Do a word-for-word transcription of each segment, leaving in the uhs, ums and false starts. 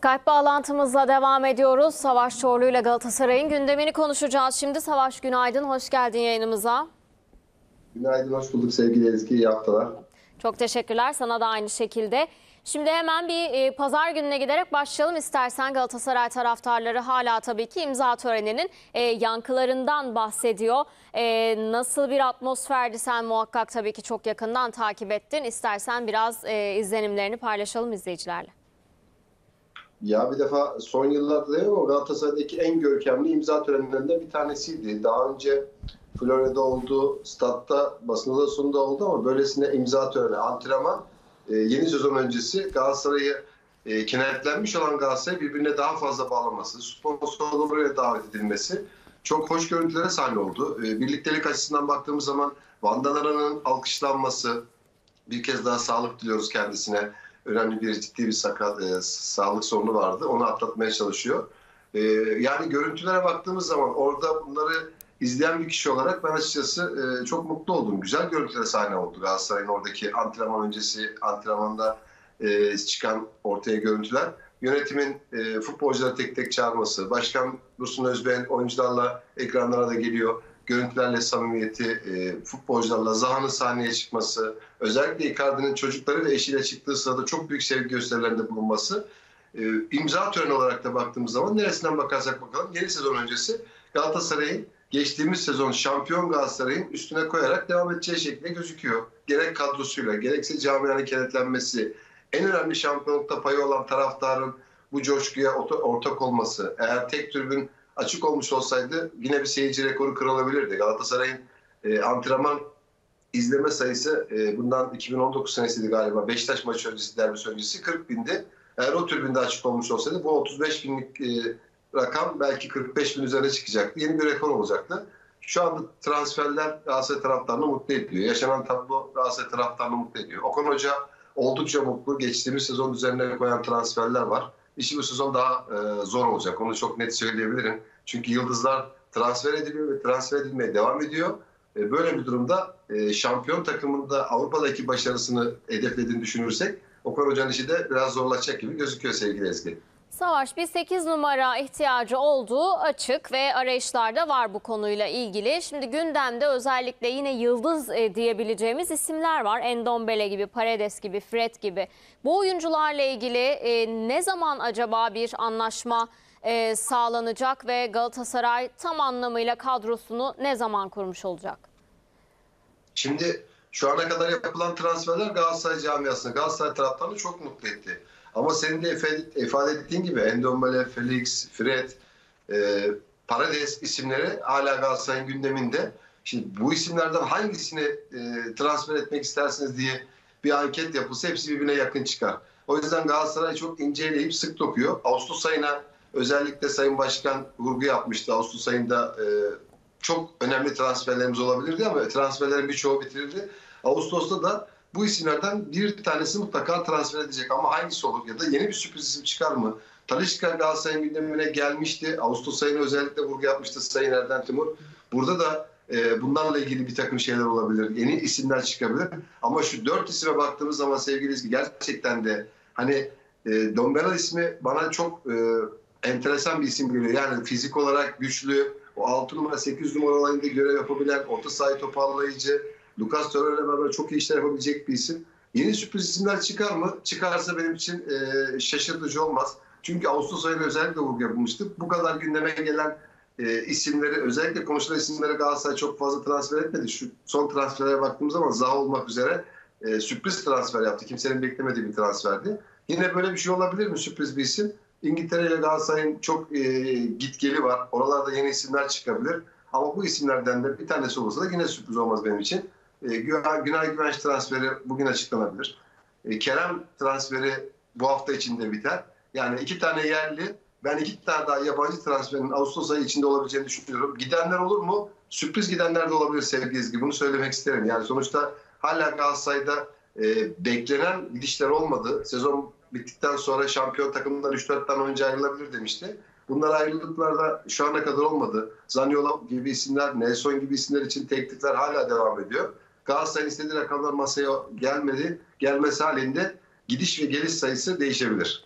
Skype bağlantımızla devam ediyoruz. Savaş Çorlu ile Galatasaray'ın gündemini konuşacağız. Şimdi Savaş, günaydın, hoş geldin yayınımıza. Günaydın, hoş bulduk sevgili Ezgi, iyi haftalar. Çok teşekkürler, sana da aynı şekilde. Şimdi hemen bir e, pazar gününe giderek başlayalım istersen. Galatasaray taraftarları hala tabii ki imza töreninin e, yankılarından bahsediyor. E, nasıl bir atmosferdi, sen muhakkak tabii ki çok yakından takip ettin. İstersen biraz e, izlenimlerini paylaşalım izleyicilerle. Ya bir defa son yıllarda değil ama Galatasaray'daki en görkemli imza törenlerinden bir tanesiydi. Daha önce Florya'da oldu, statta, basın odasında oldu ama böylesine imza töreni, antrenman, e, yeni sezon öncesi Galatasaray'ı e, kenetlenmiş olan Galatasaray'ı birbirine daha fazla bağlaması, sponsorluğun buraya davet edilmesi çok hoş görüntülere sahne oldu. E, birliktelik açısından baktığımız zaman Van Danara'nın alkışlanması, bir kez daha sağlık diliyoruz kendisine. Önemli bir ciddi bir sakat, e, sağlık sorunu vardı. Onu atlatmaya çalışıyor. E, yani görüntülere baktığımız zaman orada bunları izleyen bir kişi olarak ben açıkçası e, çok mutlu oldum. Güzel görüntülere sahne oldu Galatasaray'ın oradaki antrenman öncesi, antrenmanda e, çıkan ortaya görüntüler. Yönetimin e, futbolcuları tek tek çağırması, Başkan Dursun Özbek'in oyuncularla ekranlara da geliyor. Görüntülerle samimiyeti, e, futbolcularla Zaha'nın sahneye çıkması, özellikle Icardi'nin çocukları ve eşiyle çıktığı sırada çok büyük sevgi gösterilerinde bulunması. E, imza töreni olarak da baktığımız zaman neresinden bakarsak bakalım yeni sezon öncesi Galatasaray'ın geçtiğimiz sezon şampiyon Galatasaray'ın üstüne koyarak devam edeceği şekilde gözüküyor. Gerek kadrosuyla, gerekse camianın kenetlenmesi, en önemli şampiyonlukta payı olan taraftarın bu coşkuya ortak olması, eğer tek tribün açık olmuş olsaydı yine bir seyirci rekoru kırılabilirdi. Galatasaray'ın e, antrenman izleme sayısı e, bundan iki bin on dokuz senesiydi galiba. Beşiktaş maçı öncesi, derbi öncesi kırk bindi. Eğer o tribünde açık olmuş olsaydı bu otuz beş binlik e, rakam belki kırk beş bin üzerine çıkacaktı. Yeni bir rekor olacaktı. Şu anda transferler Galatasaray taraftarını mutlu ediyor. Yaşanan tablo Galatasaray taraftarını mutlu ediyor. Okan Hoca oldukça mutlu. Geçtiğimiz sezon üzerine koyan transferler var. İşi bu sezon daha e, zor olacak. Onu çok net söyleyebilirim. Çünkü yıldızlar transfer ediliyor ve transfer edilmeye devam ediyor. E, böyle bir durumda e, şampiyon takımında Avrupa'daki başarısını hedeflediğini düşünürsek Okan Hoca'nın işi de biraz zorlaşacak gibi gözüküyor sevgili Ezgi. Savaş, bir sekiz numara ihtiyacı olduğu açık ve arayışlarda var bu konuyla ilgili. Şimdi gündemde özellikle yine yıldız e, diyebileceğimiz isimler var. Endombele gibi, Paredes gibi, Fred gibi. Bu oyuncularla ilgili e, ne zaman acaba bir anlaşma e, sağlanacak ve Galatasaray tam anlamıyla kadrosunu ne zaman kurmuş olacak? Şimdi şu ana kadar yapılan transferler Galatasaray camiasını, Galatasaray taraftarını çok mutlu etti. Ama senin de ifade ettiğin gibi Endombele, Felix, Fred, e, Paredes isimleri hala Galatasaray'ın gündeminde. Şimdi bu isimlerden hangisini e, transfer etmek istersiniz diye bir anket yapılsa hepsi birbirine yakın çıkar. O yüzden Galatasaray çok inceleyip sık dokuyor. Ağustos ayına özellikle Sayın Başkan vurgu yapmıştı. Ağustos ayında e, çok önemli transferlerimiz olabilirdi ama transferlerin birçoğu bitirildi. Ağustos'ta da bu isimlerden bir tanesi mutlaka transfer edecek ama hangisi olur ya da yeni bir sürpriz isim çıkar mı? Talisca Galatasaray'ın gündemine gelmişti. Ağustos ayına özellikle vurgu yapmıştı Sayın Erden Timur. Burada da e, bunlarla ilgili bir takım şeyler olabilir. Yeni isimler çıkabilir. Ama şu dört isime baktığımız zaman sevgili İzgi gerçekten de hani e, Dombela ismi bana çok e, enteresan bir isim geliyor. Yani fizik olarak güçlü, o altı numara sekiz numara olayında görev yapabilen, orta sahayı toparlayıcı, Lucas Torreira'yla beraber çok iyi işler yapabilecek bir isim. Yeni sürpriz isimler çıkar mı? Çıkarsa benim için e, şaşırtıcı olmaz. Çünkü Ağustos ayında özellikle vurgu yapılmıştı. Bu kadar gündeme gelen e, isimleri, özellikle konuşulan isimleri Galatasaray çok fazla transfer etmedi. Şu son transferlere baktığımız zaman Zaha olmak üzere e, sürpriz transfer yaptı. Kimsenin beklemediği bir transferdi. Yine böyle bir şey olabilir mi? Sürpriz bir isim. İngiltere ile Galatasaray'ın çok e, gitgeli var. Oralarda yeni isimler çıkabilir. Ama bu isimlerden de bir tanesi olursa da yine sürpriz olmaz benim için. E, Günay Güvenç transferi bugün açıklanabilir. E, Kerem transferi bu hafta içinde biter. Yani iki tane yerli, ben iki tane daha yabancı transferin Ağustos ayı içinde olabileceğini düşünüyorum. Gidenler olur mu? Sürpriz gidenler de olabilir sevgili Ezgi. Bunu söylemek isterim. Yani sonuçta hala Galatasaray'da e, beklenen gidişler olmadı. Sezon bittikten sonra şampiyon takımından üç dört tane oyuncu ayrılabilir demişti. Bunlar ayrılıklarda şu ana kadar olmadı. Zaniolo gibi isimler, Nelson gibi isimler için teklifler hala devam ediyor. Galatasaray'ın istediği rakamlar masaya gelmedi. Gelmesi halinde gidiş ve geliş sayısı değişebilir.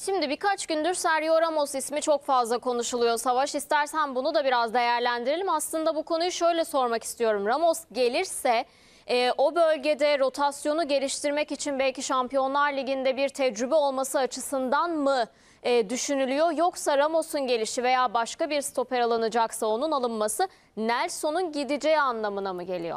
Şimdi birkaç gündür Sergio Ramos ismi çok fazla konuşuluyor Savaş. İstersen bunu da biraz değerlendirelim. Aslında bu konuyu şöyle sormak istiyorum. Ramos gelirse e, o bölgede rotasyonu geliştirmek için belki Şampiyonlar Ligi'nde bir tecrübe olması açısından mı e, düşünülüyor? Yoksa Ramos'un gelişi veya başka bir stoper alınacaksa onun alınması Nelson'un gideceği anlamına mı geliyor?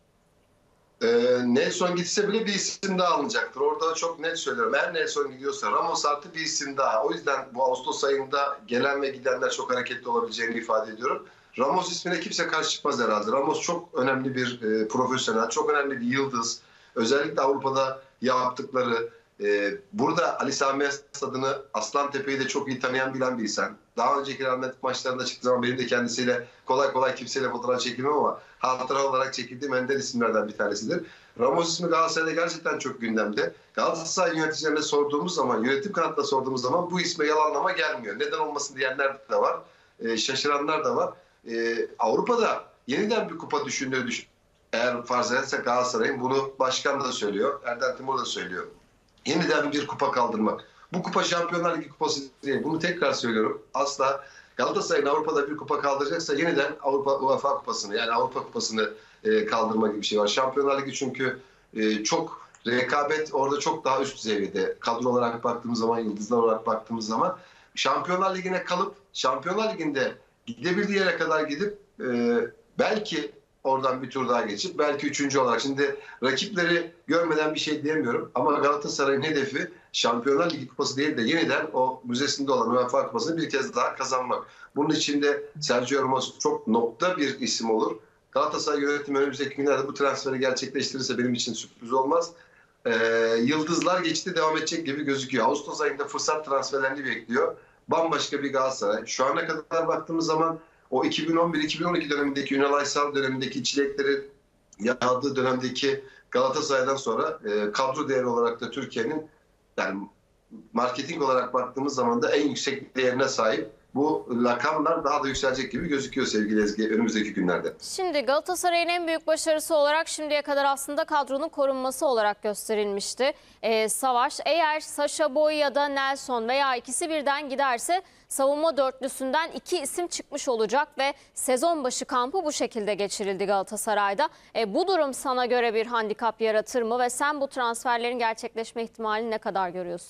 Ee, Nelson gitse bile bir isim daha alınacaktır. Orada çok net söylüyorum. Eğer Nelson gidiyorsa Ramos artı bir isim daha. O yüzden bu Ağustos ayında gelen ve gidenler çok hareketli olabileceğini ifade ediyorum. Ramos ismine kimse karşı çıkmaz herhalde. Ramos çok önemli bir e, profesyonel, çok önemli bir yıldız. Özellikle Avrupa'da yaptıkları, e, burada Ali Sami Yen adını, Aslantepe'yi de çok iyi tanıyan bilen bir insan. Daha önceki Real Madrid maçlarında çıktığı zaman benim de kendisiyle kolay kolay kimseyle fotoğraf çekilmem ama hatıra olarak çekildiğim ender isimlerden bir tanesidir. Ramos ismi Galatasaray'da gerçekten çok gündemde. Galatasaray yöneticilerine sorduğumuz zaman, yönetim kanatına sorduğumuz zaman bu isme yalanlama gelmiyor. Neden olmasın diyenler de var, e, şaşıranlar da var. E, Avrupa'da yeniden bir kupa düşündüğü düşün. Eğer farz edersek Galatasaray'ın, bunu başkan da söylüyor, Erden Timur da söylüyor. Yeniden bir kupa kaldırmak. Bu kupa Şampiyonlar Ligi kupası değil. Bunu tekrar söylüyorum. Asla Galatasaray'ın Avrupa'da bir kupa kaldıracaksa yeniden Avrupa UEFA kupasını, yani Avrupa kupasını e, kaldırma gibi bir şey var. Şampiyonlar Ligi çünkü e, çok rekabet orada çok daha üst seviyede. Kadro olarak baktığımız zaman, yıldızlar olarak baktığımız zaman Şampiyonlar Ligi'ne kalıp Şampiyonlar Ligi'nde gidebildiği yere kadar gidip e, belki oradan bir tur daha geçip belki üçüncü olarak. Şimdi rakipleri görmeden bir şey diyemiyorum ama Galatasaray'ın hedefi Şampiyonlar Ligi kupası değil de yeniden o müzesinde olan UEFA kupasını bir kez daha kazanmak. Bunun için de Sergio Ramos çok nokta bir isim olur. Galatasaray yönetimi önümüzdeki günlerde bu transferi gerçekleştirirse benim için sürpriz olmaz. Ee, yıldızlar geçti, devam edecek gibi gözüküyor. Ağustos ayında fırsat transferlerini bekliyor. Bambaşka bir Galatasaray. Şu ana kadar baktığımız zaman o iki bin on bir iki bin on iki dönemindeki Ünal Aysal dönemindeki çilekleri yağdığı dönemdeki Galatasaray'dan sonra e, kadro değeri olarak da Türkiye'nin, yani marketing olarak baktığımız zaman da en yüksek değerine sahip. Bu rakamlar daha da yükselecek gibi gözüküyor sevgili Ezgi önümüzdeki günlerde. Şimdi Galatasaray'ın en büyük başarısı olarak şimdiye kadar aslında kadronun korunması olarak gösterilmişti. Ee, Savaş, eğer Sacha Boey ya da Nelson veya ikisi birden giderse savunma dörtlüsünden iki isim çıkmış olacak ve sezon başı kampı bu şekilde geçirildi Galatasaray'da. E, bu durum sana göre bir handikap yaratır mı ve sen bu transferlerin gerçekleşme ihtimalini ne kadar görüyorsun?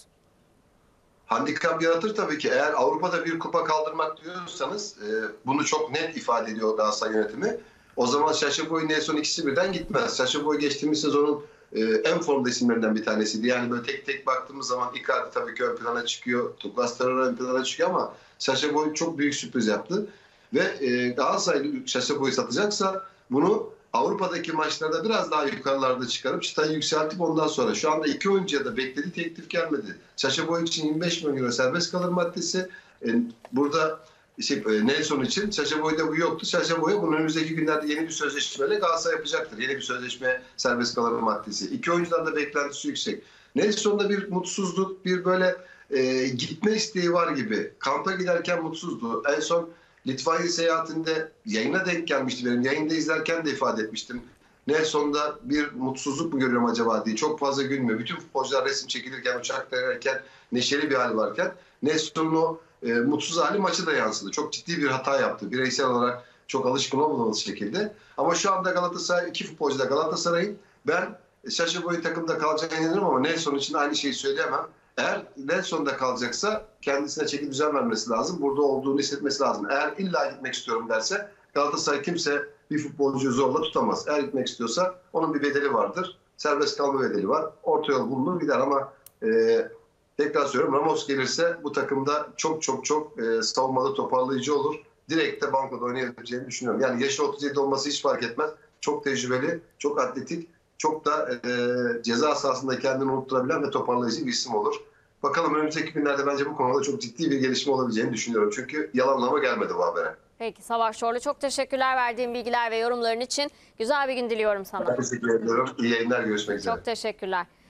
Handikap yaratır tabii ki. Eğer Avrupa'da bir kupa kaldırmak diyorsanız e, bunu çok net ifade ediyor Galatasaray yönetimi. O zaman Sacha Boey, Nelson ikisi birden gitmez. Sacha Boey geçtiğimiz sezonun e, en formda isimlerinden bir tanesiydi. Yani böyle tek tek baktığımız zaman Icardi tabii ki ön plana çıkıyor. Douglas Torreira ön plana çıkıyor ama Sacha Boey çok büyük sürpriz yaptı. Ve e, Galatasaray Sacha Boey'i satacaksa bunu Avrupa'daki maçlarda biraz daha yukarılarda çıkarıp çıtayı yükseltip ondan sonra şu anda iki oyuncuya da beklediği teklif gelmedi. Sacha Boey için yirmi beş milyon euro serbest kalır maddesi. E, burada şey, e, Nelson için Sacha Boey'de bu yoktu. Sacha Boey bunun önümüzdeki günlerde yeni bir sözleşmeyle Galatasaray yapacaktır. Yeni bir sözleşme serbest kalır maddesi. İki oyuncudan da beklentisi yüksek. Nelson'da bir mutsuzluk, bir böyle e, gitme isteği var gibi. Kampa giderken mutsuzdu. En son Litvanya seyahatinde yayına denk gelmişti benim. Yayında izlerken de ifade etmiştim. Nelson'da bir mutsuzluk mu görüyorum acaba diye. Çok fazla gülmüyor. Bütün futbolcular resim çekilirken, uçakta inerken neşeli bir hali varken Nelson'un o e, mutsuz hali maçı da yansıdı. Çok ciddi bir hata yaptı. Bireysel olarak çok alışkın olmadığımız şekilde. Ama şu anda Galatasaray, iki futbolcu da Galatasaray'ın, ben Sacha Boey'in takımda kalacağına inanırım ama Nelson için aynı şeyi söyleyemem. Eğer Nelson'da kalacaksa kendisine çeki düzen vermesi lazım. Burada olduğunu hissetmesi lazım. Eğer illa gitmek istiyorum derse Galatasaray kimse bir futbolcuyu zorla tutamaz. Eğer gitmek istiyorsa onun bir bedeli vardır. Serbest kalma bedeli var. Orta yol bulunur gider ama e, tekrar söylüyorum, Ramos gelirse bu takımda çok çok çok e, savunmada toparlayıcı olur. Direkt de bankoda oynayabileceğini düşünüyorum. Yani yaşı otuz yedi olması hiç fark etmez. Çok tecrübeli, çok atletik, çok da e, ceza sahasında kendini unutturabilen ve toparlayıcı bir isim olur. Bakalım önümüzdeki günlerde bence bu konuda çok ciddi bir gelişme olabileceğini düşünüyorum. Çünkü yalanlama gelmedi bu habere. Peki Savaş Çorlu, çok teşekkürler verdiğin bilgiler ve yorumların için. Güzel bir gün diliyorum sana. Ben teşekkür ediyorum. İyi yayınlar, görüşmek üzere. Çok teşekkürler.